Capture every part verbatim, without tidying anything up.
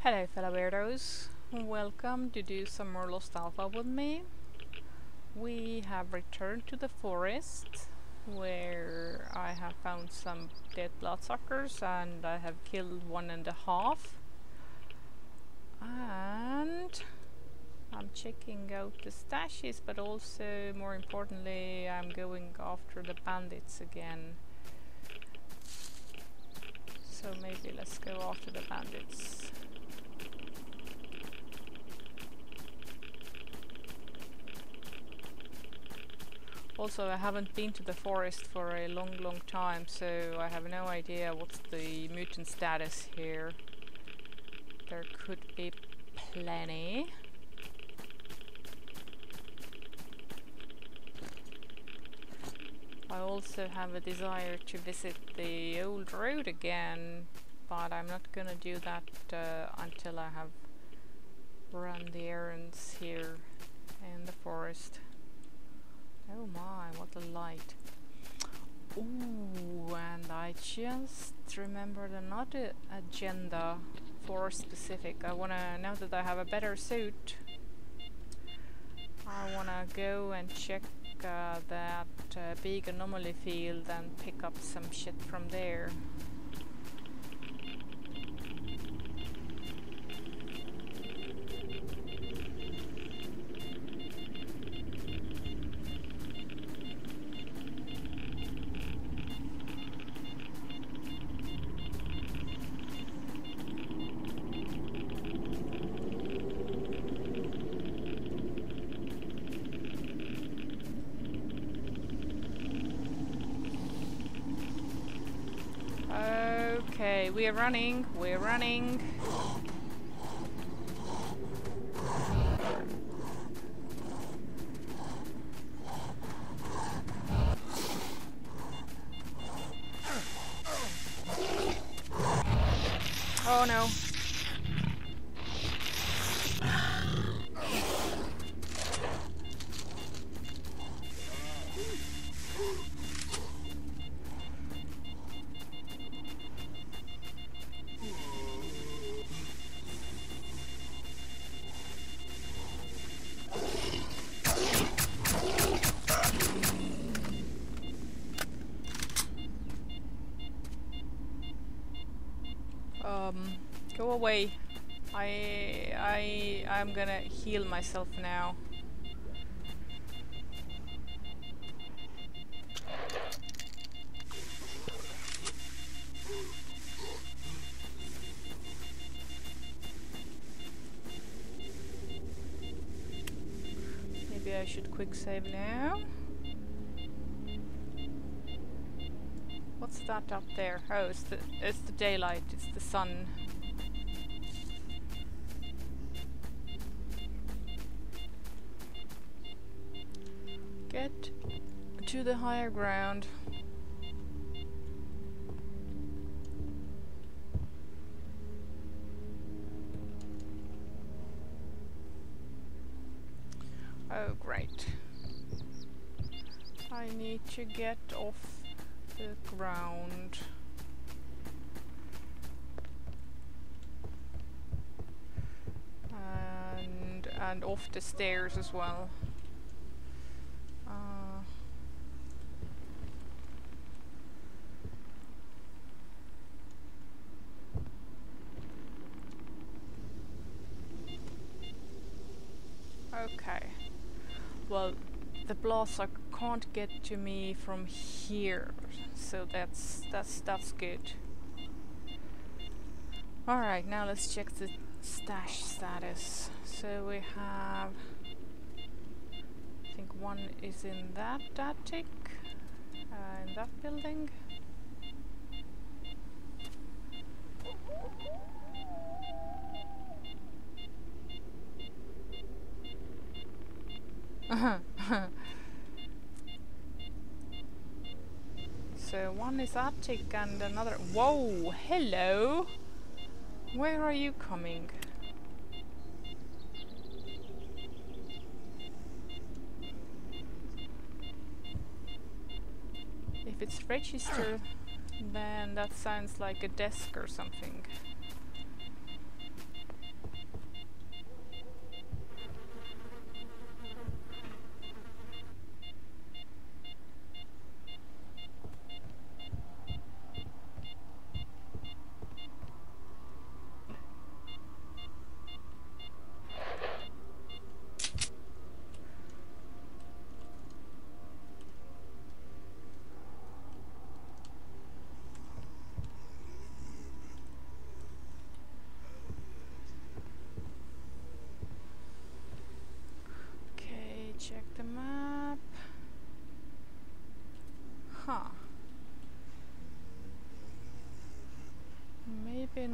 Hello fellow weirdos, welcome to do some more Lost Alpha with me. We have returned to the forest where I have found some dead bloodsuckers and I have killed one and a half. And I'm checking out the stashes, but also more importantly I'm going after the bandits again. So maybe let's go after the bandits. Also, I haven't been to the forest for a long, long time, so I have no idea what's the mutant status here. There could be plenty. I also have a desire to visit the old road again, but I'm not gonna do that uh, until I have run the errands here in the forest. Oh my, what a light. Ooh, and I just remembered another agenda for specific. I wanna, now that I have a better suit, I wanna go and check uh, that uh, big anomaly field and pick up some shit from there. Okay, we're running, we're running. Oh no. Um, go away. I, I, I'm gonna heal myself now. Maybe I should quick save now. What's that up there? Oh, it's the, it's the daylight, it's the sun. Get to the higher ground. Oh, great. I need to get off the ground. And, and off the stairs as well. Uh, okay. Well, the blaster can't get to me from here, so that's that's that's good. All right, now let's check the stash status. So we have, I think one is in that attic, uh, in that building. So one is attic and another. Whoa, hello! Where are you coming? If it's registered, then that sounds like a desk or something.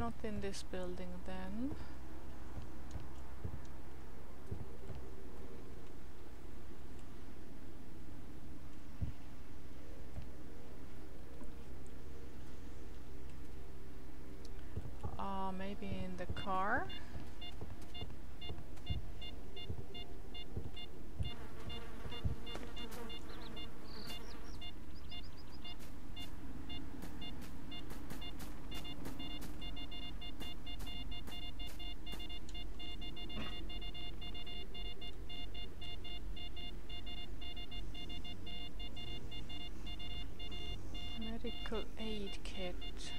not in this building then. Uh, maybe in the car. Medical aid kit.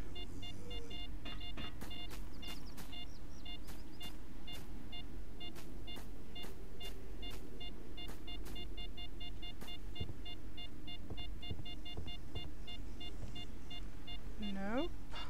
Nope.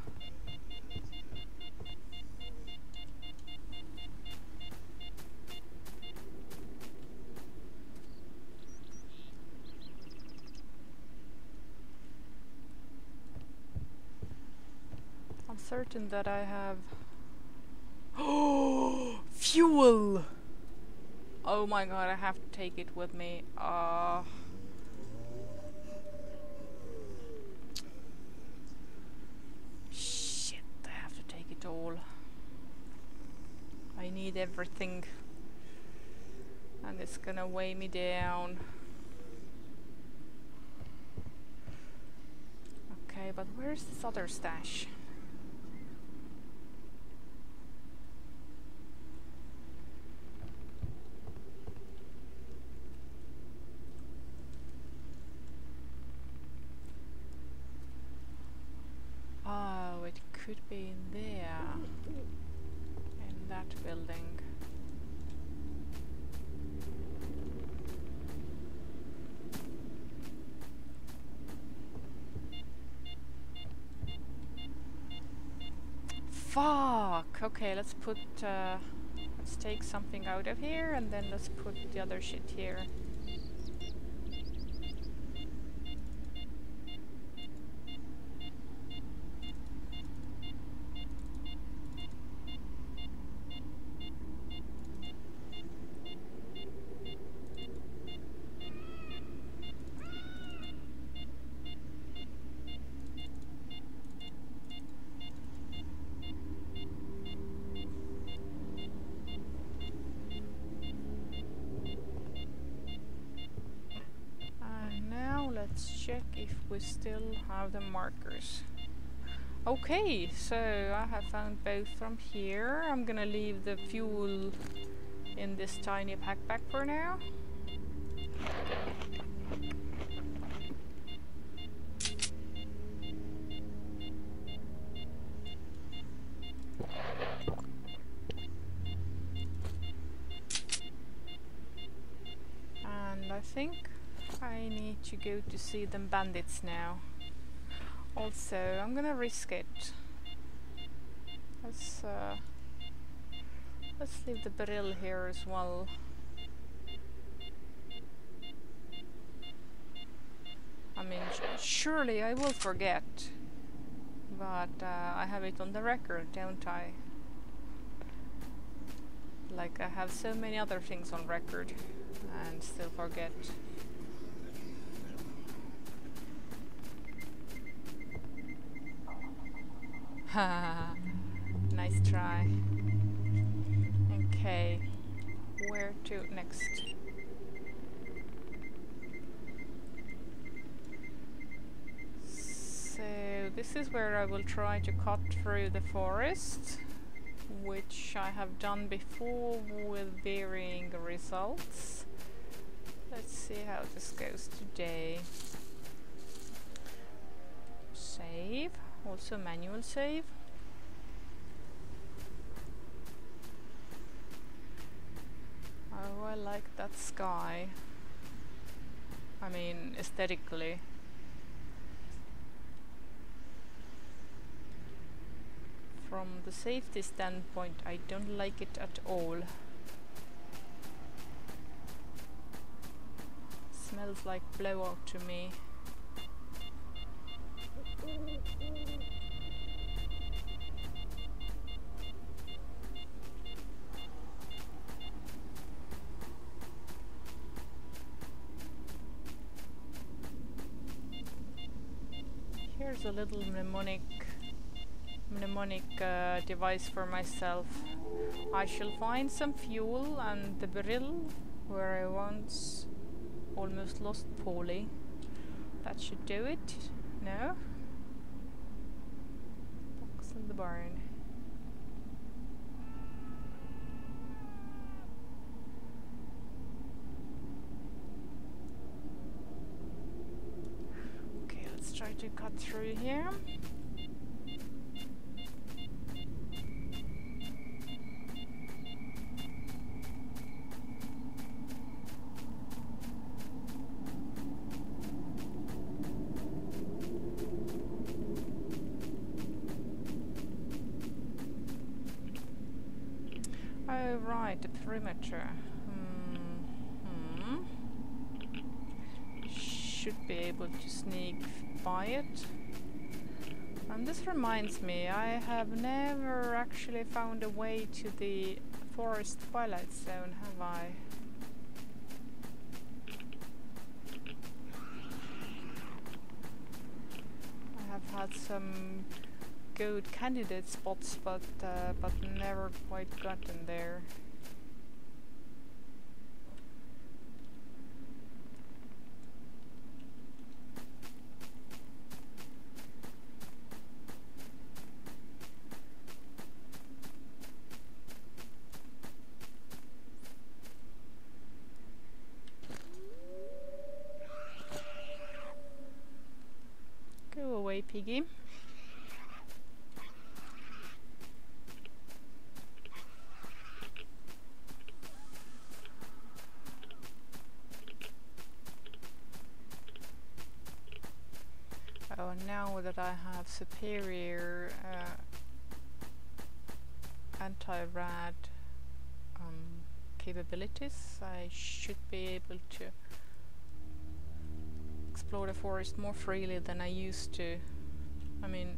I'm certain that I have. Oh, fuel! Oh my god, I have to take it with me. Uh, shit, I have to take it all. I need everything. And it's gonna weigh me down. Okay, but where's this other stash? Oh, it could be in there. In that building. Fuck! Okay, let's put, uh, let's take something out of here and then let's put the other shit here. Let's check if we still have the markers. Okay, so I have found both from here. I'm gonna leave the fuel in this tiny backpack for now. And I think I need to go to see them bandits now. Also, I'm gonna risk it. Let's uh, let's leave the barrel here as well. I mean, surely I will forget, but uh, I have it on the record, don't I? Like I have so many other things on record and still forget. Ha! Nice try. Okay, where to next? So this is where I will try to cut through the forest, which I have done before with varying results. Let's see how this goes today. Save. Also manual save. Oh, I like that sky. I mean, aesthetically. From the safety standpoint, I don't like it at all. Smells like blowout to me. use a little mnemonic mnemonic uh, device for myself. I shall find some fuel and the barrel where I once almost lost Polly. That should do it. No? Box in the barn. Okay, let's try to cut through here. Oh right, the perimeter. Hmm. Hmm. Should be able to sneak by it. And this reminds me, I have never actually found a way to the forest twilight zone, have I? I have had some good candidate spots, but uh, but never quite gotten there. Go away, piggy. Oh, now that I have superior uh, anti-rad um, capabilities, I should be able to explore the forest more freely than I used to. I mean,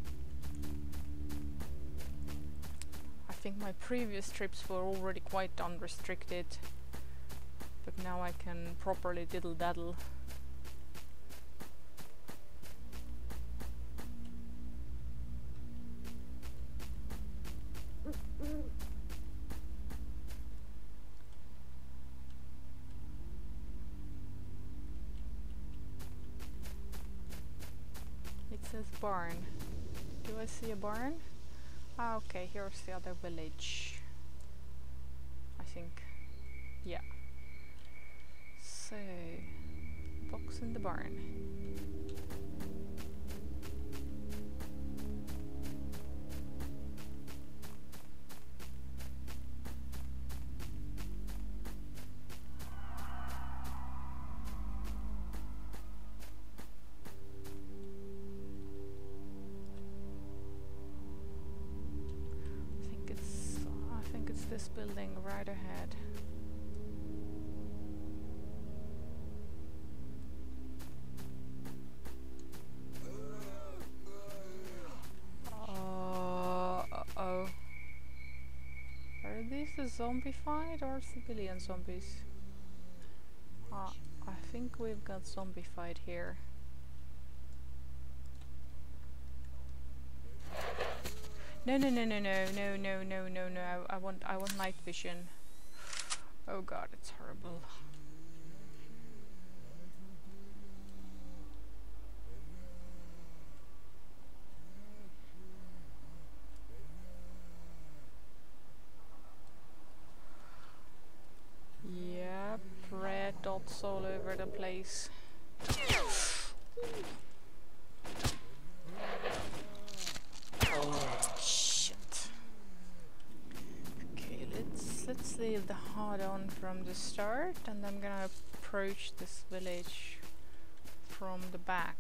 I think my previous trips were already quite unrestricted, but now I can properly diddle-daddle. Barn. Do I see a barn? Ah, okay, here's the other village. I think. Yeah. So, box in the barn. This building right ahead. Uh, uh-oh. Are these the zombie fight or civilian zombies? Uh, I think we've got zombie fight here. No, no, no, no, no, no, no, no, no, no. I, I want, I want night vision. Oh god, it's horrible. Yep, red dots all over the place. Let's leave the hard on from the start, and I'm gonna approach this village from the back.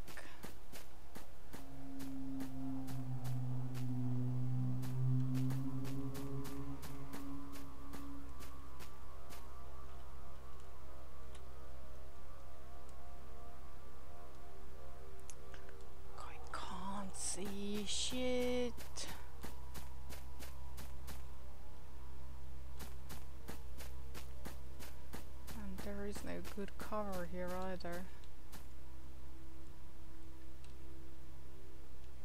I can't see shit. There is no good cover here either.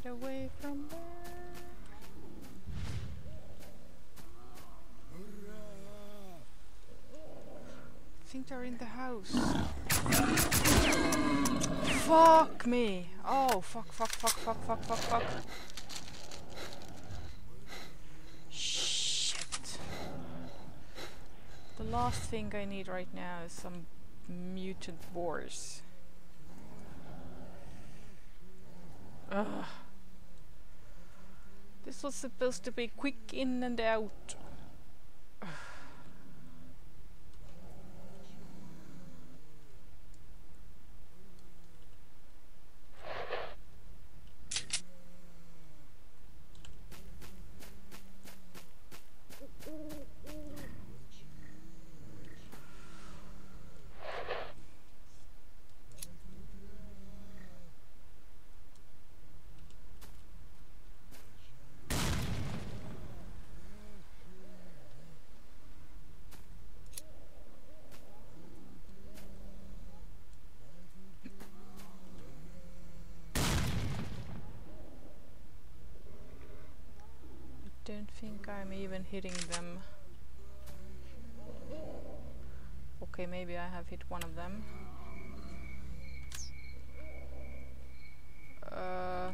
Get away from there. I think they're in the house. Fuck me! Oh, fuck, fuck, fuck, fuck, fuck, fuck, fuck. Shit. The last thing I need right now is some mutant boars. Ugh. This was supposed to be quick in and out. Don't think I'm even hitting them. Okay, maybe I have hit one of them. Uh,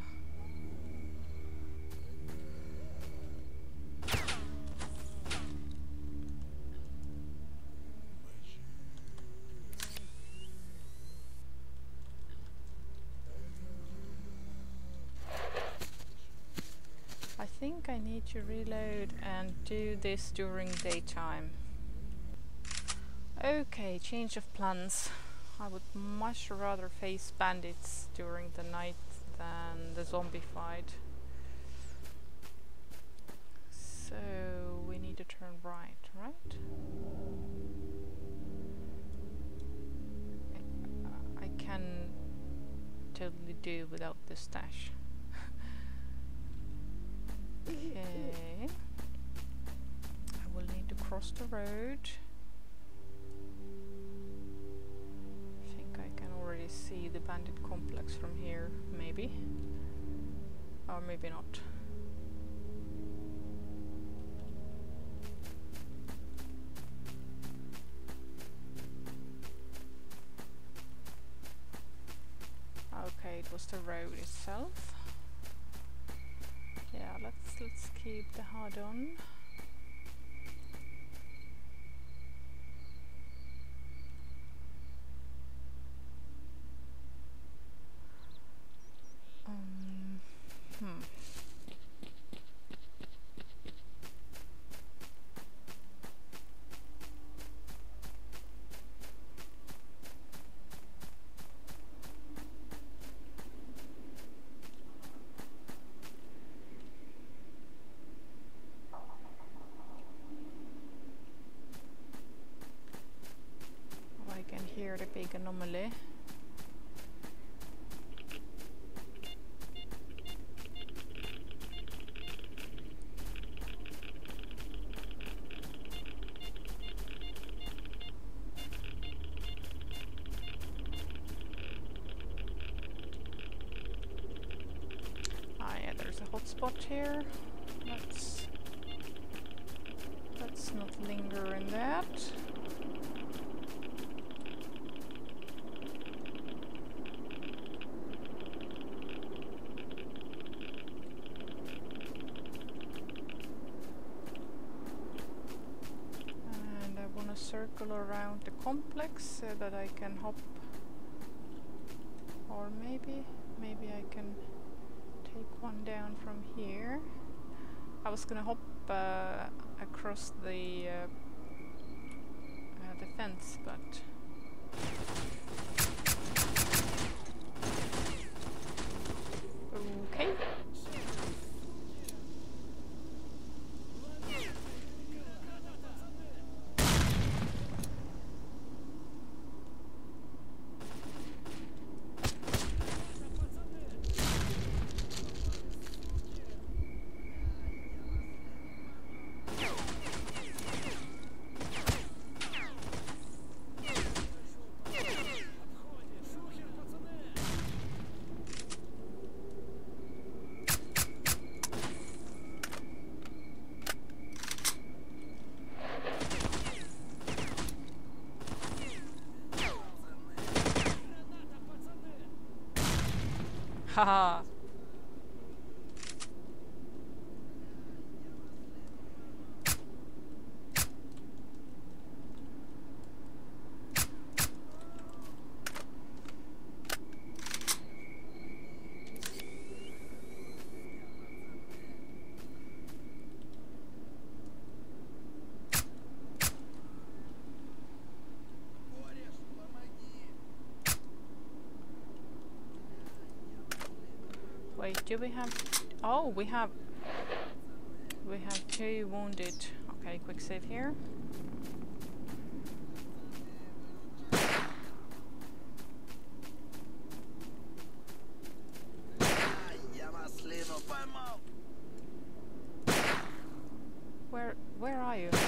I think I need to reload and do this during daytime. Okay, change of plans. I would much rather face bandits during the night than the zombie fight. So we need to turn right, right? I, I can totally do without the stash. Okay. I will need to cross the road. I think I can already see the bandit complex from here, maybe. Or maybe not. Okay, it was the road itself. Yeah, let's let's keep the H U D on. Um, hmm. Hear the big anomaly. Ah yeah, there's a hotspot here. Let's let's not linger in that. Circle around the complex so that I can hop, or maybe maybe I can take one down from here. I was gonna hop uh, across the uh, uh, the fence, but okay. Haha. Wait, do we have... Oh, we have... We have two wounded. Okay, quick save here. Where... Where are you?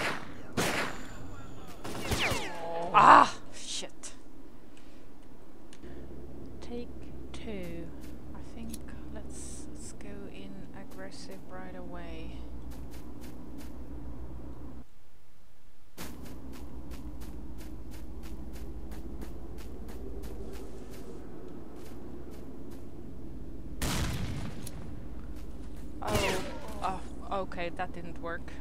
Ah! Shit. Take two. I think let's, let's go in aggressive right away. Oh, oh, okay, that didn't work.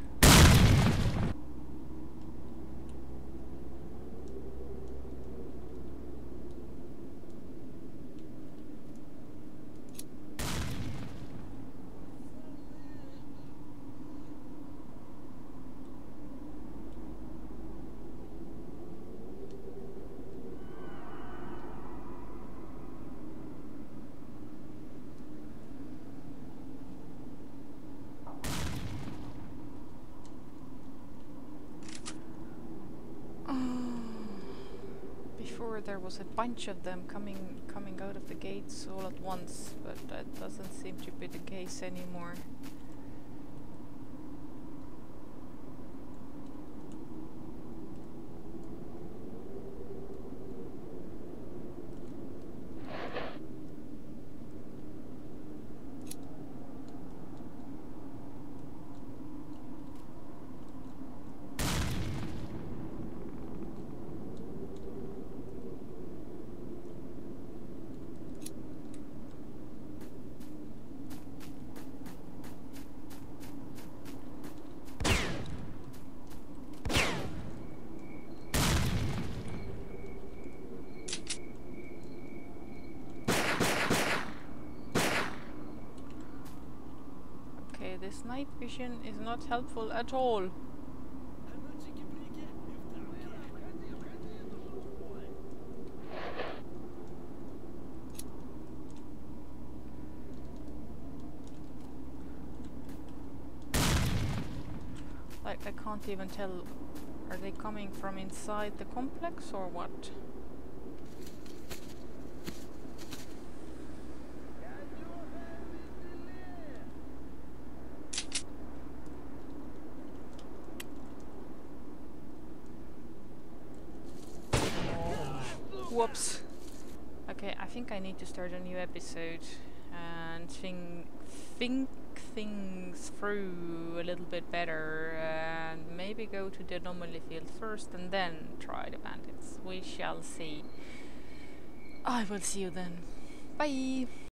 Before there was a bunch of them coming coming out of the gates all at once, but that doesn't seem to be the case anymore. This night vision is not helpful at all. Like, I can't even tell, are they coming from inside the complex or what? Whoops. Okay, I think I need to start a new episode and think, think things through a little bit better and maybe go to the anomaly field first and then try the bandits. We shall see. I will see you then. Bye!